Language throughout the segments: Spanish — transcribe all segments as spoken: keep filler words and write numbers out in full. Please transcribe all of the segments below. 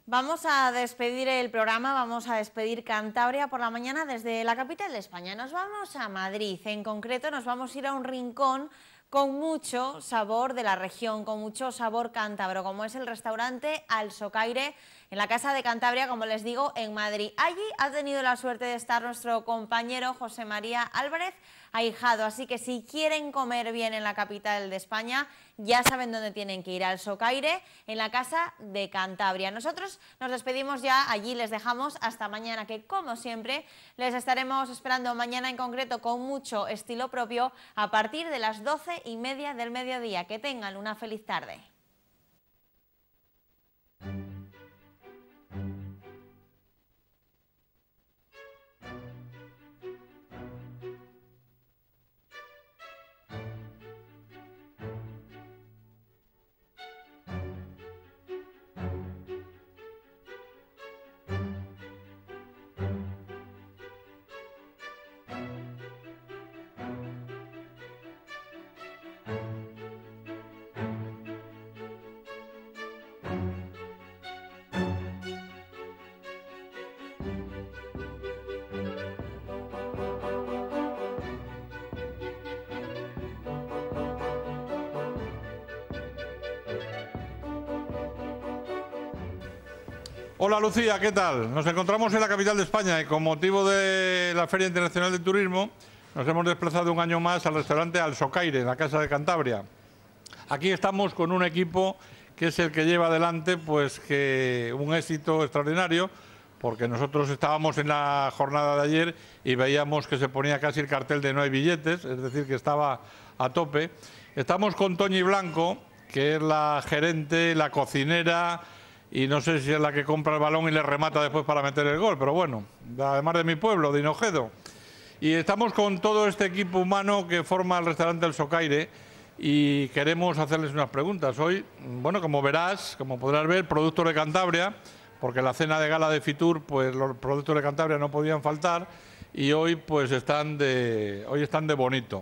Vamos a despedir el programa, vamos a despedir Cantabria por la mañana desde la capital de España. Nos vamos a Madrid, en concreto nos vamos a ir a un rincón con mucho sabor de la región, con mucho sabor cántabro, como es el restaurante Al Socaire, en la Casa de Cantabria, como les digo, en Madrid. Allí ha tenido la suerte de estar nuestro compañero José María Álvarez Ahijado, así que si quieren comer bien en la capital de España, ya saben dónde tienen que ir, Al Socaire, en la Casa de Cantabria. Nosotros nos despedimos ya, allí les dejamos hasta mañana, que como siempre les estaremos esperando mañana en concreto con mucho estilo propio a partir de las doce y media del mediodía. Que tengan una feliz tarde. Hola Lucía, ¿qué tal? Nos encontramos en la capital de España y con motivo de la Feria Internacional de Turismo nos hemos desplazado un año más al restaurante Al Socaire, en la Casa de Cantabria. Aquí estamos con un equipo que es el que lleva adelante pues que un éxito extraordinario, porque nosotros estábamos en la jornada de ayer y veíamos que se ponía casi el cartel de no hay billetes, es decir, que estaba a tope. Estamos con Toñi Blanco, que es la gerente, la cocinera, y no sé si es la que compra el balón y le remata después para meter el gol, pero bueno, además de mi pueblo, de Hinojedo. Y estamos con todo este equipo humano que forma el restaurante El Socaire y queremos hacerles unas preguntas. Hoy, bueno, como verás, como podrás ver, productos de Cantabria, porque la cena de gala de Fitur, pues los productos de Cantabria no podían faltar y hoy pues están de, hoy están de bonito.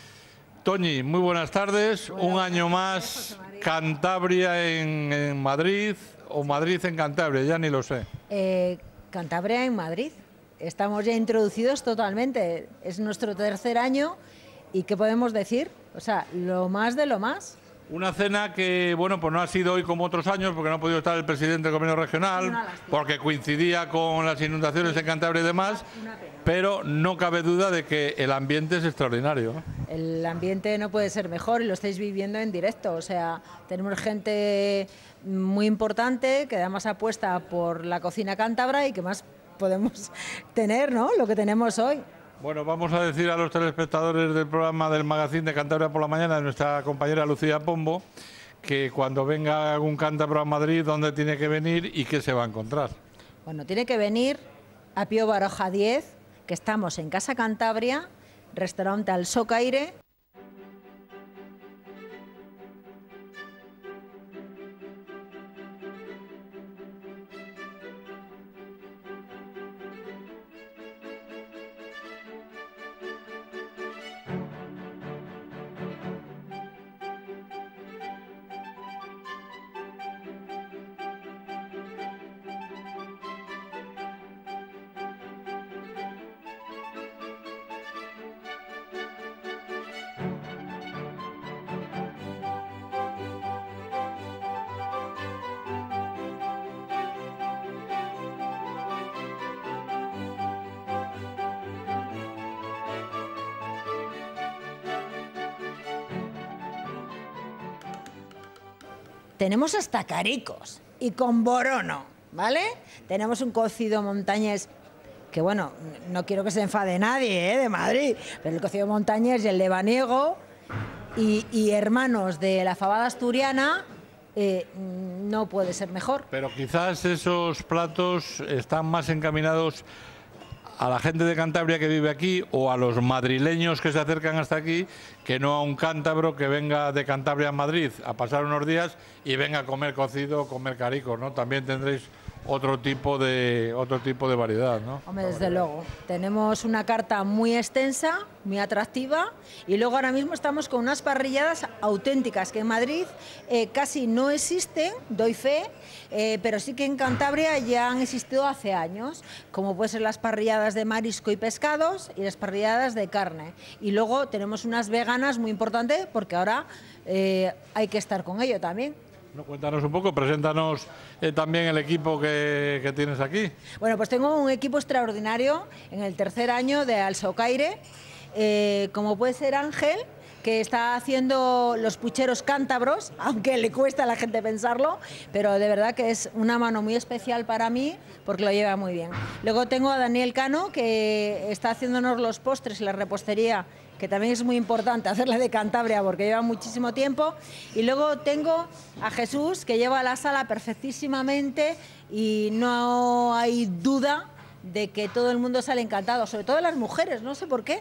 Toñi, muy buenas tardes, buenas un año más, Cantabria en, en Madrid. ¿O Madrid en Cantabria? Ya ni lo sé. Eh, Cantabria en Madrid. Estamos ya introducidos totalmente. Es nuestro tercer año y ¿qué podemos decir? O sea, lo más de lo más. Una cena que, bueno, pues no ha sido hoy como otros años porque no ha podido estar el presidente del Gobierno Regional, porque coincidía con las inundaciones en Cantabria y demás, pero no cabe duda de que el ambiente es extraordinario, ¿no? El ambiente no puede ser mejor y lo estáis viviendo en directo. O sea, tenemos gente muy importante que además apuesta por la cocina cántabra y que más podemos tener, ¿no? Lo que tenemos hoy. Bueno, vamos a decir a los telespectadores del programa del Magazín de Cantabria por la mañana de nuestra compañera Lucía Pombo que cuando venga algún cántabro a Madrid, ¿dónde tiene que venir y qué se va a encontrar? Bueno, tiene que venir a Pío Baroja diez, que estamos en Casa Cantabria, restaurante Al Socaire. Tenemos hasta caricos y con borono, ¿vale? Tenemos un cocido montañés que, bueno, no quiero que se enfade nadie, ¿eh?, de Madrid, pero el cocido montañés y el lebaniego y, y hermanos de la fabada asturiana, eh, no puede ser mejor. Pero quizás esos platos están más encaminados a la gente de Cantabria que vive aquí o a los madrileños que se acercan hasta aquí, que no a un cántabro que venga de Cantabria a Madrid a pasar unos días y venga a comer cocido o comer caricos, ¿no? También tendréis otro tipo de otro tipo de variedad, ¿no? Hombre, desde luego. Tenemos una carta muy extensa, muy atractiva, y luego ahora mismo estamos con unas parrilladas auténticas que en Madrid eh, casi no existen, doy fe, eh, pero sí que en Cantabria ya han existido hace años, como pueden ser las parrilladas de marisco y pescados y las parrilladas de carne. Y luego tenemos unas veganas muy importantes porque ahora eh, hay que estar con ello también. No, cuéntanos un poco, preséntanos eh, también el equipo que, que tienes aquí. Bueno, pues tengo un equipo extraordinario en el tercer año de Al Socaire, eh, como puede ser Ángel, que está haciendo los pucheros cántabros, aunque le cuesta a la gente pensarlo, pero de verdad que es una mano muy especial para mí porque lo lleva muy bien. Luego tengo a Daniel Cano, que está haciéndonos los postres y la repostería, que también es muy importante hacerla de Cantabria porque lleva muchísimo tiempo. Y luego tengo a Jesús, que lleva la sala perfectísimamente y no hay duda de que todo el mundo sale encantado, sobre todo las mujeres, no sé por qué.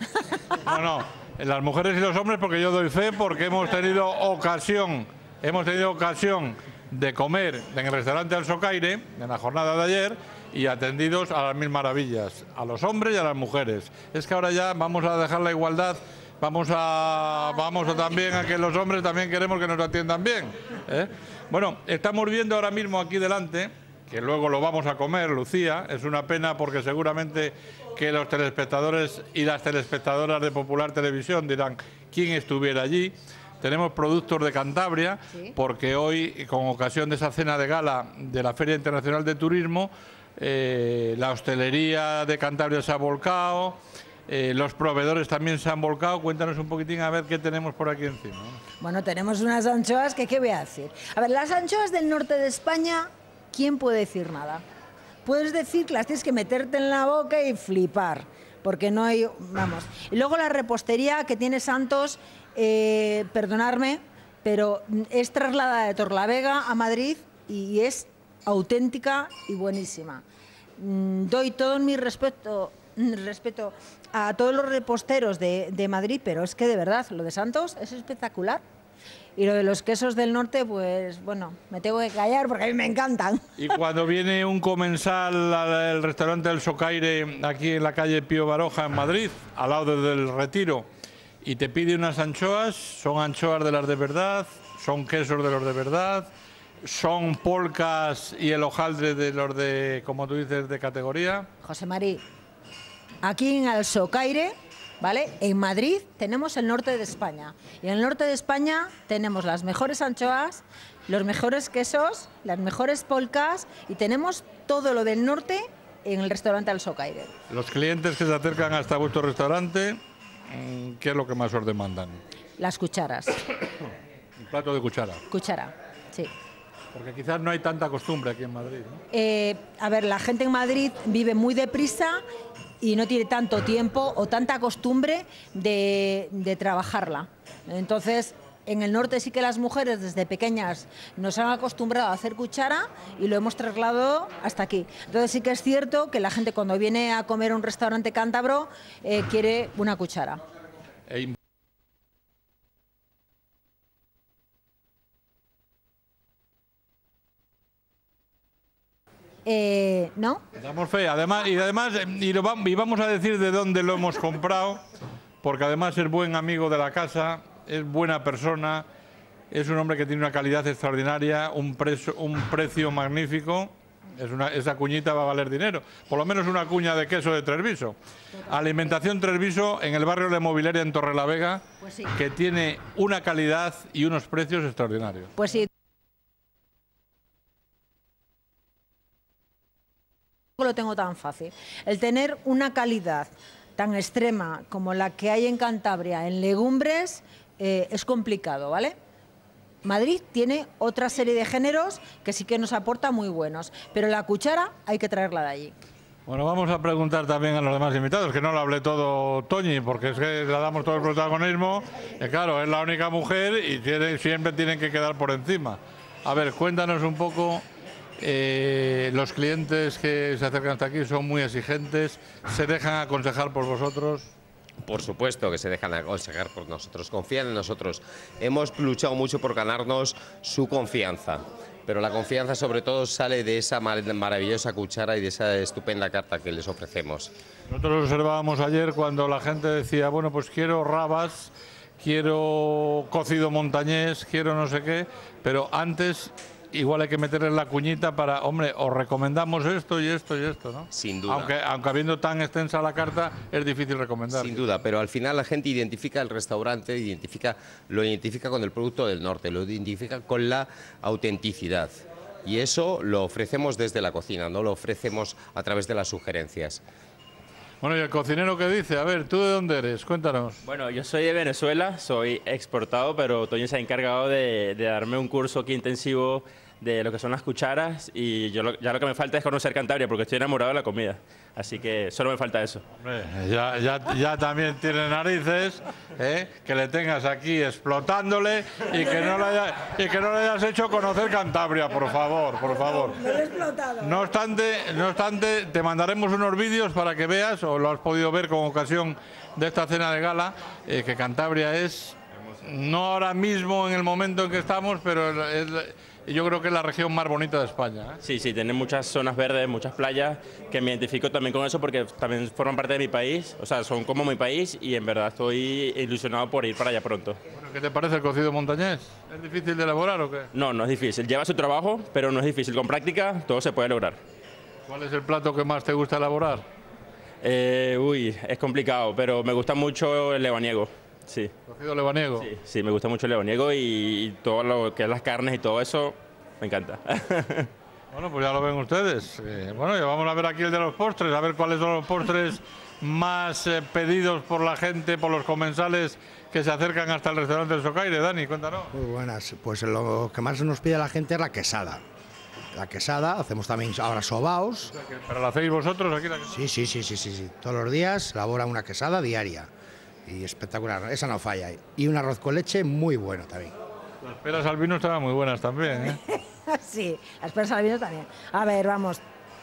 No, no, las mujeres y los hombres, porque yo doy fe, porque hemos tenido ocasión, hemos tenido ocasión de comer en el restaurante Al Socaire en la jornada de ayer, y atendidos a las mil maravillas, a los hombres y a las mujeres. Es que ahora ya vamos a dejar la igualdad, vamos a, vamos a también a que los hombres también queremos que nos atiendan bien, ¿eh? Bueno, estamos viendo ahora mismo aquí delante, que luego lo vamos a comer, Lucía, es una pena porque seguramente que los telespectadores y las telespectadoras de Popular Televisión dirán quién estuviera allí. Tenemos productos de Cantabria, ¿sí? Porque hoy, con ocasión de esa cena de gala de la Feria Internacional de Turismo, Eh, la hostelería de Cantabria se ha volcado, eh, los proveedores también se han volcado. Cuéntanos un poquitín a ver qué tenemos por aquí encima. Bueno, tenemos unas anchoas que, ¿qué voy a decir? A ver, las anchoas del norte de España, ¿quién puede decir nada? Puedes decir que las tienes que meterte en la boca y flipar, porque no hay, vamos. Y luego la repostería que tiene Santos, eh, perdonadme, pero es trasladada de Torlavega a Madrid y es auténtica y buenísima. Doy todo mi respeto, respeto a todos los reposteros de, de Madrid, pero es que de verdad, lo de Santos es espectacular. Y lo de los quesos del norte, pues bueno, me tengo que callar porque a mí me encantan. Y cuando viene un comensal al restaurante Al Socaire, aquí en la calle Pío Baroja, en Madrid, al lado del Retiro, y te pide unas anchoas, ¿son anchoas de las de verdad? ¿Son quesos de los de verdad? ¿Son polcas y el hojaldre de los de, como tú dices, de categoría? José María, aquí en Al Socaire, ¿vale? En Madrid tenemos el norte de España. Y en el norte de España tenemos las mejores anchoas, los mejores quesos, las mejores polcas y tenemos todo lo del norte en el restaurante Al Socaire. Los clientes que se acercan hasta vuestro restaurante, ¿qué es lo que más os demandan? Las cucharas. Un plato de cuchara. Cuchara, sí. Porque quizás no hay tanta costumbre aquí en Madrid, ¿no? Eh, a ver, la gente en Madrid vive muy deprisa y no tiene tanto tiempo o tanta costumbre de, de trabajarla. Entonces, en el norte sí que las mujeres desde pequeñas nos han acostumbrado a hacer cuchara y lo hemos trasladado hasta aquí. Entonces sí que es cierto que la gente cuando viene a comer a un restaurante cántabro eh, quiere una cuchara. E Eh, ¿No? Damos fe, además, y además y, lo va, y vamos a decir de dónde lo hemos comprado, porque además es buen amigo de la casa, es buena persona, es un hombre que tiene una calidad extraordinaria, un, preso, un precio magnífico. Es una, esa cuñita va a valer dinero, por lo menos una cuña de queso de Treviso. Alimentación Treviso en el barrio de Mobiliaria en Torrelavega, pues sí, que tiene una calidad y unos precios extraordinarios. Pues sí. Lo tengo tan fácil. El tener una calidad tan extrema como la que hay en Cantabria en legumbres eh, es complicado, ¿vale? Madrid tiene otra serie de géneros que sí que nos aporta muy buenos, pero la cuchara hay que traerla de allí. Bueno, vamos a preguntar también a los demás invitados, que no lo hable todo Toñi, porque es que le damos todo el protagonismo. Y claro, es la única mujer y tiene, siempre tienen que quedar por encima. A ver, cuéntanos un poco. Eh, los clientes que se acercan hasta aquí son muy exigentes, se dejan aconsejar por vosotros. Por supuesto que se dejan aconsejar por nosotros, confían en nosotros. Hemos luchado mucho por ganarnos su confianza, pero la confianza sobre todo sale de esa maravillosa cuchara y de esa estupenda carta que les ofrecemos. Nosotros observábamos ayer cuando la gente decía, bueno, pues quiero rabas, quiero cocido montañés, quiero no sé qué, pero antes igual hay que meterle la cuñita para, hombre, os recomendamos esto y esto y esto, ¿no? Sin duda. Aunque, aunque habiendo tan extensa la carta, es difícil recomendar. Sin duda, pero al final la gente identifica el restaurante, identifica, lo identifica con el producto del norte, lo identifica con la autenticidad. Y eso lo ofrecemos desde la cocina, no lo ofrecemos a través de las sugerencias. Bueno, ¿y el cocinero qué dice? A ver, ¿tú de dónde eres? Cuéntanos. Bueno, yo soy de Venezuela, soy exportado, pero Toño se ha encargado de, de darme un curso aquí intensivo de lo que son las cucharas y yo lo, ya lo que me falta es conocer Cantabria porque estoy enamorado de la comida, así que solo me falta eso. Hombre, ya, ya, ya también tiene narices, ¿eh? Que le tengas aquí explotándole y que, no le haya, y que no le hayas hecho conocer Cantabria, por favor, por favor. Me lo he explotado. No obstante, no obstante, te mandaremos unos vídeos para que veas, o lo has podido ver con ocasión de esta cena de gala, eh, que Cantabria es, no ahora mismo en el momento en que estamos, pero es... yo creo que es la región más bonita de España, ¿eh? Sí, sí, tiene muchas zonas verdes, muchas playas, que me identifico también con eso porque también forman parte de mi país, o sea, son como mi país y en verdad estoy ilusionado por ir para allá pronto. Bueno, ¿qué te parece el cocido montañés? ¿Es difícil de elaborar o qué? No, no es difícil, lleva su trabajo, pero no es difícil, con práctica todo se puede lograr. ¿Cuál es el plato que más te gusta elaborar? Eh, uy, es complicado, pero me gusta mucho el lebaniego. Sí. ¿Cocido lebaniego? Sí, sí, me gusta mucho el lebaniego y, y todo lo que es las carnes y todo eso, me encanta. Bueno, pues ya lo ven ustedes. Eh, bueno, ya vamos a ver aquí el de los postres, a ver cuáles son los postres más eh, pedidos por la gente, por los comensales que se acercan hasta el restaurante del Socaire. Dani, cuéntanos. Muy buenas. Pues lo que más nos pide la gente es la quesada. La quesada, hacemos también ahora sobaos. ¿Pero la hacéis vosotros aquí? La quesada? Sí, sí, sí, sí, sí, sí. Todos los días elabora una quesada diaria. Y espectacular, esa no falla. Y un arroz con leche muy bueno también. Las peras al vino estaban muy buenas también, ¿eh? Sí, las peras al vino también. A ver, vamos.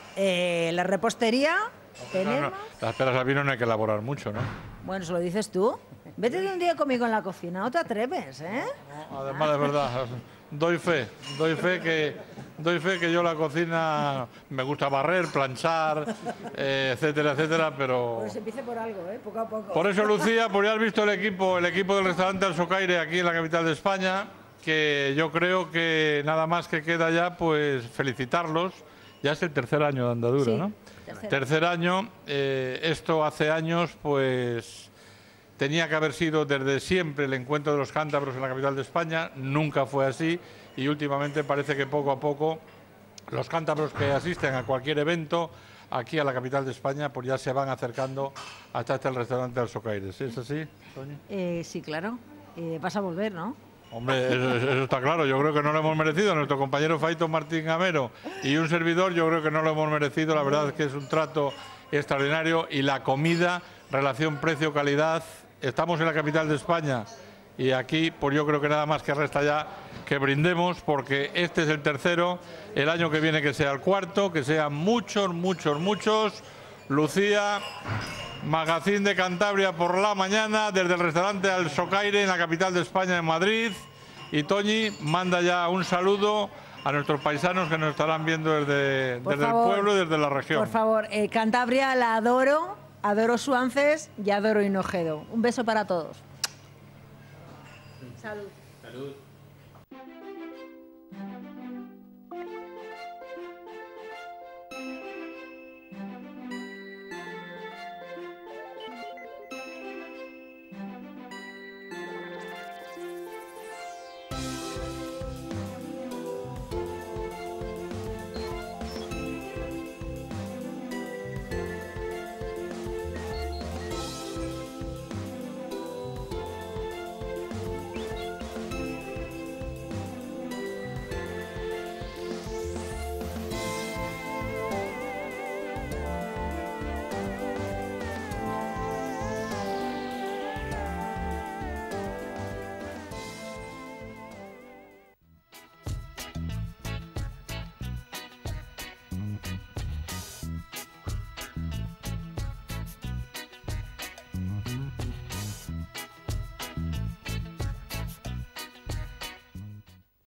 Eh, la repostería tenemos... No, no, las peras al vino no hay que elaborar mucho, ¿no? Bueno, ¿se lo dices tú? Vete de un día conmigo en la cocina, no te atreves, ¿eh? No, además, de verdad, doy fe, doy fe que, doy fe que yo la cocina me gusta barrer, planchar, eh, etcétera, etcétera, pero... Pues empiece por algo, ¿eh? Poco a poco. Por eso, Lucía, pues ya has visto el equipo, el equipo del restaurante El Socaire aquí en la capital de España, que yo creo que nada más que queda ya, pues felicitarlos. Ya es el tercer año de andadura, Sí, ¿no? tercer. Tercer año. Eh, esto hace años, pues tenía que haber sido desde siempre el encuentro de los cántabros en la capital de España. Nunca fue así y últimamente parece que poco a poco los cántabros que asisten a cualquier evento aquí a la capital de España, pues ya se van acercando hasta este el restaurante del Socaire. ¿Sí es así, Toñi? Eh, sí, claro. Eh, vas a volver, ¿no? Hombre, eso, eso está claro. Yo creo que no lo hemos merecido. Nuestro compañero Faito Martín Gamero y un servidor, yo creo que no lo hemos merecido. La verdad es que es un trato extraordinario y la comida, relación precio-calidad. Estamos en la capital de España y aquí, pues yo creo que nada más que resta ya que brindemos porque este es el tercero. El año que viene que sea el cuarto, que sean muchos, muchos, muchos. Lucía, Magazine de Cantabria por la mañana desde el restaurante El Socaire en la capital de España, en Madrid. Y Toñi manda ya un saludo a nuestros paisanos que nos estarán viendo desde, Por desde favor, el pueblo y desde la región. Por favor, eh, Cantabria la adoro, adoro Suances y adoro Hinojedo. Un beso para todos. Salud. Salud.